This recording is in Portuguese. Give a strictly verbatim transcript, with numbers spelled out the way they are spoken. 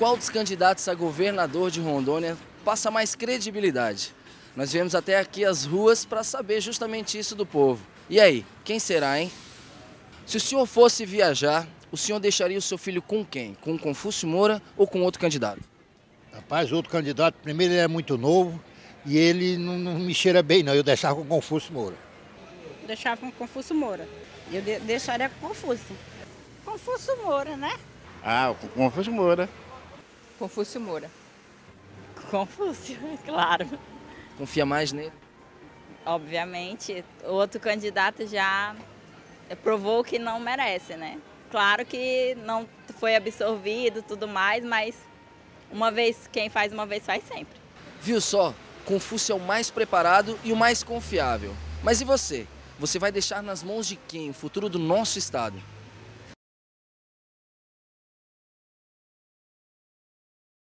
qual dos candidatos a governador de Rondônia passa mais credibilidade? Nós viemos até aqui às ruas para saber justamente isso do povo. E aí, quem será, hein? Se o senhor fosse viajar, o senhor deixaria o seu filho com quem? Com Confúcio Moura ou com outro candidato? Rapaz, outro candidato, primeiro ele é muito novo e ele não, não me cheira bem não, eu deixava com Confúcio Moura. Deixava com Confúcio Moura. Eu de deixaria com Confúcio. Confúcio Moura, né? Ah, com Confúcio Moura. Confúcio Moura. Confúcio, claro. Confia mais nele? Obviamente, o outro candidato já provou que não merece, né? Claro que não foi absorvido e tudo mais, mas uma vez, quem faz uma vez faz sempre. Viu só? Confúcio é o mais preparado e o mais confiável. Mas e você? Você vai deixar nas mãos de quem o futuro do nosso estado?